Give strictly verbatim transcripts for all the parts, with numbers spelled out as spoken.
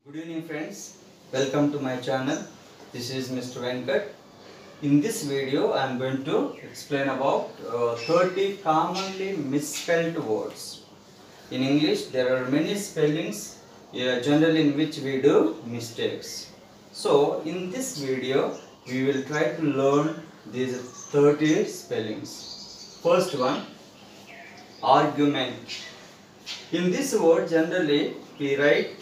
Good evening friends, welcome to my channel. This is Mister Venkat. In this video I am going to explain about uh, thirty commonly misspelled words. In English there are many spellings uh, generally in which we do mistakes. So in this video we will try to learn these thirty spellings. First one, argument. In this word generally we write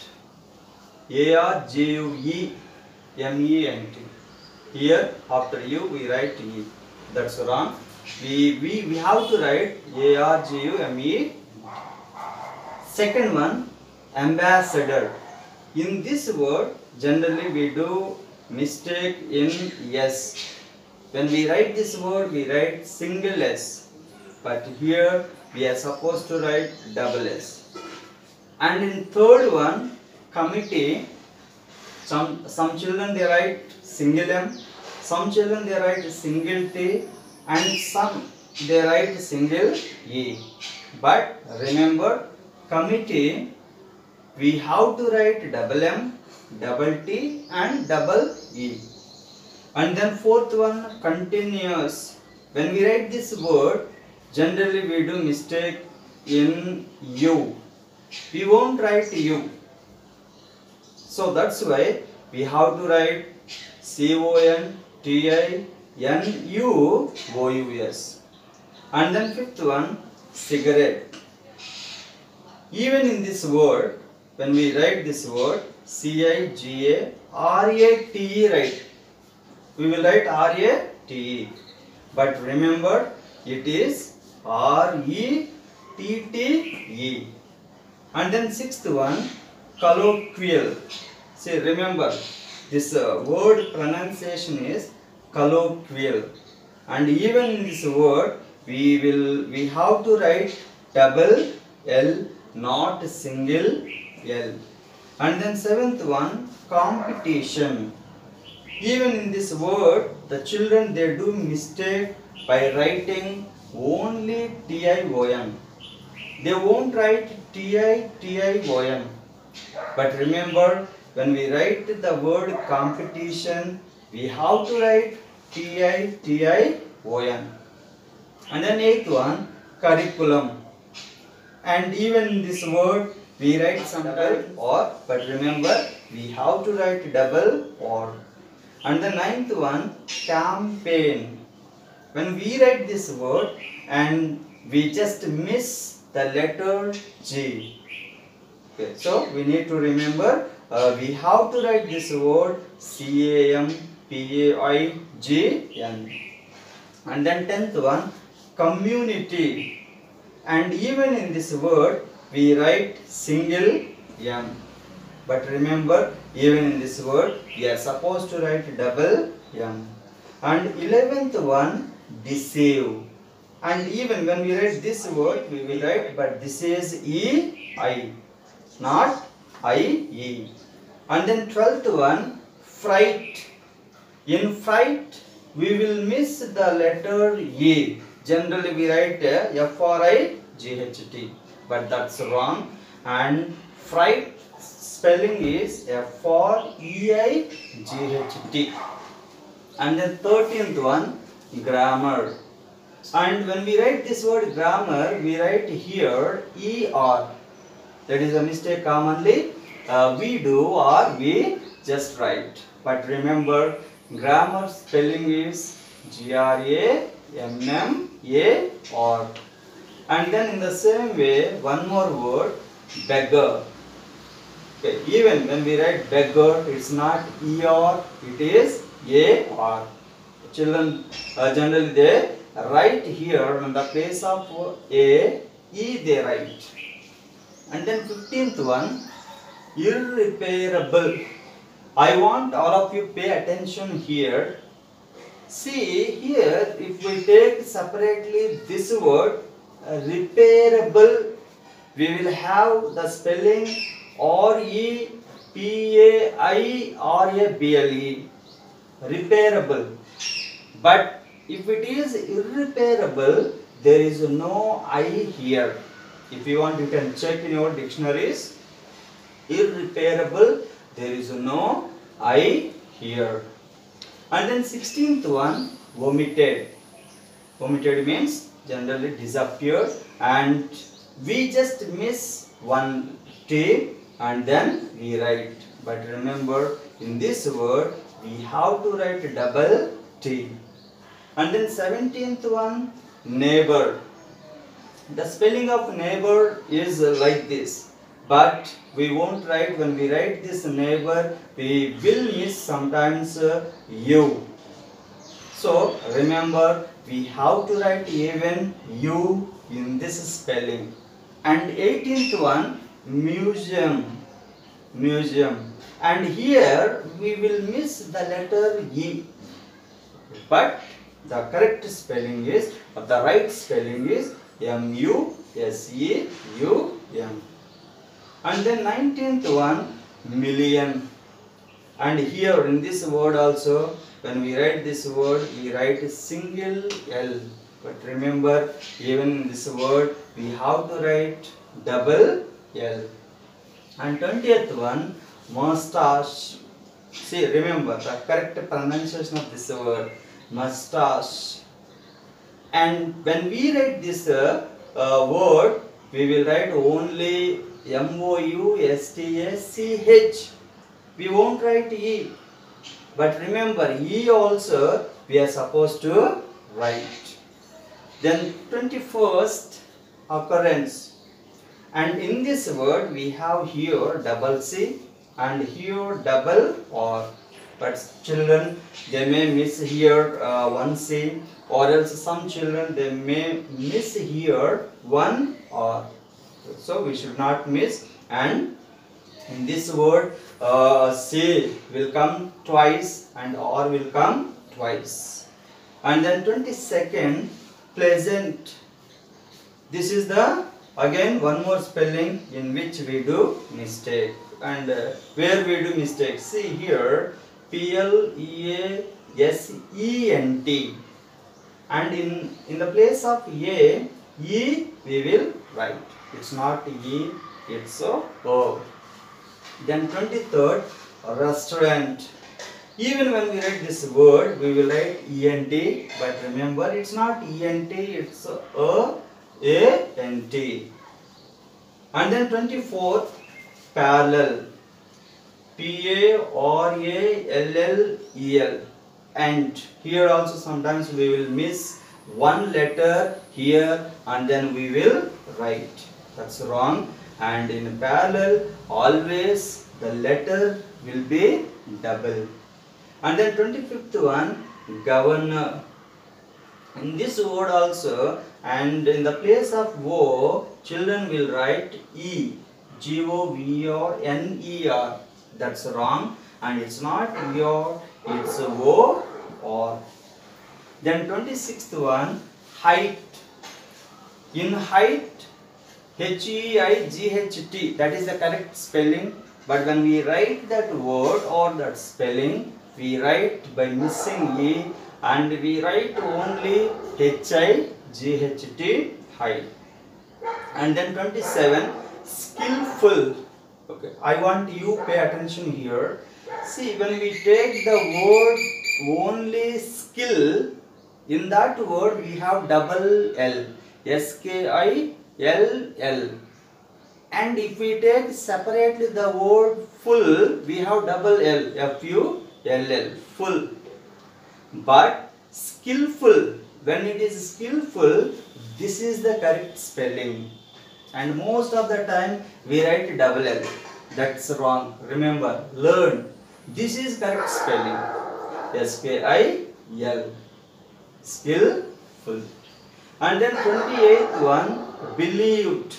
A R G U E M E N T. Here after U we write E. That's wrong. We, we, we have to write A R G U M E. Second one, ambassador. In this word generally we do mistake in S. When we write this word we write single S. But here we are supposed to write double S. And in third one, committee, some some children they write single M, some children they write single T, and some they write single E. But remember, committee we have to write double M, double T and double E. And then fourth one, continuous. When we write this word generally we do mistake in U. We won't write U. So that's why we have to write C O N T I N U O U S. And then fifth one, cigarette. Even in this word, when we write this word C I G A R A T E, right? We will write R A T E. But remember, it is R E T T E. And then sixth one, colloquial. See, remember this uh, word pronunciation is colloquial, and even in this word we will we have to write double L, not single L. And then seventh one, competition. Even in this word the children they do mistake by writing only T I O N. They won't write T I T I O N. But remember, when we write the word competition, we have to write T I T I O N. And then eighth one, curriculum. And even in this word, we write some double or, but remember, we have to write double or. And the ninth one, campaign. When we write this word and we just miss the letter G. Okay, so we need to remember uh, we have to write this word C A M P A I G N. And then tenth one, community. And even in this word we write single M. But remember, even in this word we are supposed to write double M. And eleventh one, deceive. And even when we write this word we will write, but this is E I, not I E. And then twelfth one, fright. In fright we will miss the letter E. Generally we write F R I G H T, but that's wrong. And fright spelling is F R E I G H T. And then thirteenth one, grammar. And when we write this word grammar we write here E R. That is a mistake commonly uh, we do, or we just write. But remember, grammar spelling is G R A M M A R. And then in the same way, one more word, beggar. Okay, even when we write beggar, it's not E R, it is A R. Children uh, generally they write here in the place of A, E they write. And then fifteenth one, irreparable. I want all of you pay attention here. See here, if we take separately this word uh, repairable, we will have the spelling R E P A I R A B L E, repairable. But if it is irreparable, there is no I here. If you want, you can check in your dictionaries. Irreparable There is no I here. And then sixteenth one, omitted. Omitted means generally disappeared, and we just miss one T and then we write. But remember, in this word we have to write double T. And then seventeenth one, neighbor. The spelling of neighbor is like this, but we won't write. When we write this neighbor, we will miss sometimes uh, U. So remember, we have to write even U in this spelling. And eighteenth one, museum. Museum. And here we will miss the letter E. But the correct spelling is, or the right spelling is M U S E U M. And then nineteenth one, million. And here in this word also, when we write this word, we write single L. But remember, even in this word, we have to write double L. And twentieth one, mustache. See, remember the correct pronunciation of this word, mustache. And when we write this uh, uh, word, we will write only M O U S T A C H. We won't write E. But remember, E also we are supposed to write. Then twenty-first, occurrence. And in this word we have here double C and here double R. But children, they may miss here uh, one C, or else some children they may miss here one R. So we should not miss. And in this word uh, C will come twice and R will come twice. And then twenty-second, pleasant. This is the again one more spelling in which we do mistake. And uh, where we do mistake, see here, P L E A S E N T, and in in the place of A, E we will write. It's not E, it's a O. Then twenty-third, restaurant. Even when we write this word, we will write E N T, but remember, it's not E N T, it's A A N T. And then twenty-fourth, parallel. P A R A L L E L. And here also sometimes we will miss one letter here and then we will write. That's wrong. And in parallel, always the letter will be double. And then twenty-fifth one, governor. In this word also, and in the place of O, children will write E, G O V E R N E R. That's wrong, and it's not E R, it's O or. Then twenty-sixth one, height. In height, H E I G H T, that is the correct spelling, but when we write that word or that spelling, we write by missing E and we write only H I G H T, height. And then twenty-seven, skillful. Okay, I want you pay attention here. See, when we take the word only skill, in that word we have double L, S K I L L. And if we take separately the word full, we have double L, F U L L, full. But skillful, when it is skillful, this is the correct spelling. And most of the time we write double L. That's wrong. Remember, learn. This is correct spelling. S K I L. Skillful. And then twenty-eighth one, believed.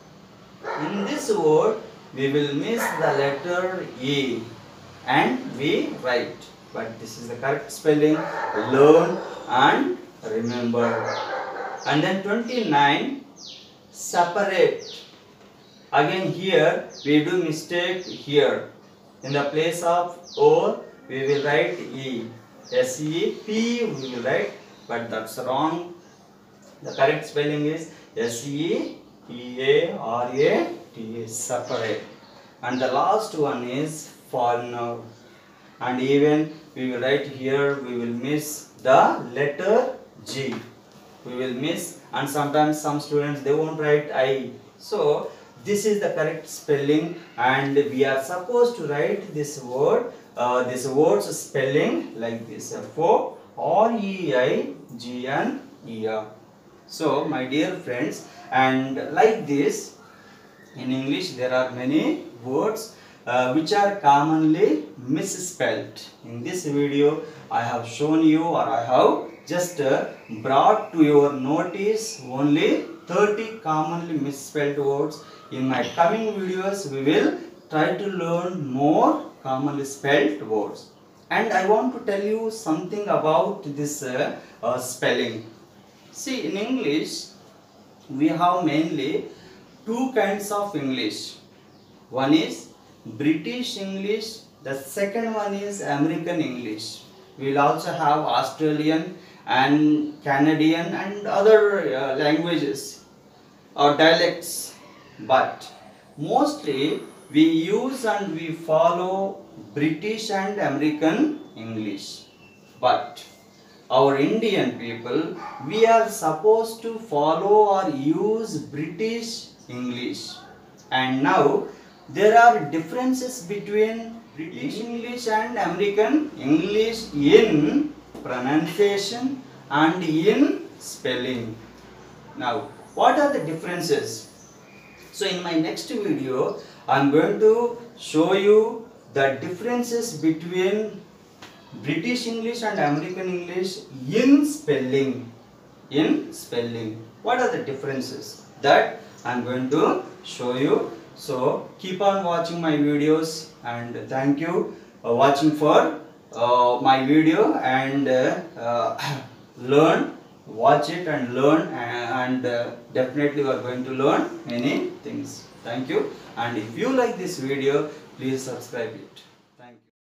In this word, we will miss the letter E and we write. But this is the correct spelling. Learn and remember. And then twenty-nine, separate. Again here we do mistake here. In the place of O we will write E. S E P we will write, but that's wrong. The correct spelling is S E P A R A T, separate. And the last one is foreigner. And even we will write here, we will miss the letter G. We will miss, and sometimes some students they won't write I. So this is the correct spelling, and we are supposed to write this word, uh, this word's spelling like this: F O R E I G N E R. So my dear friends, and like this, in English there are many words uh, which are commonly misspelt. In this video I have shown you, or I have just uh, brought to your notice only thirty commonly misspelled words. In my coming videos we will try to learn more commonly spelled words. And I want to tell you something about this uh, uh, spelling. See, in English we have mainly two kinds of English. One is British English, the second one is American English. We will also have Australian and Canadian and other uh, languages or dialects, but mostly we use and we follow British and American English. But our Indian people, we are supposed to follow or use British English. And now there are differences between British English and American English in pronunciation and in spelling. Now, what are the differences? So in my next video, I am going to show you the differences between British English and American English in spelling. In spelling. What are the differences? That I am going to show you. So keep on watching my videos, and thank you for watching for uh, my video, and uh, uh, learn, watch it and learn, and uh, definitely you are going to learn many things. Thank you, and if you like this video, please subscribe it. Thank you.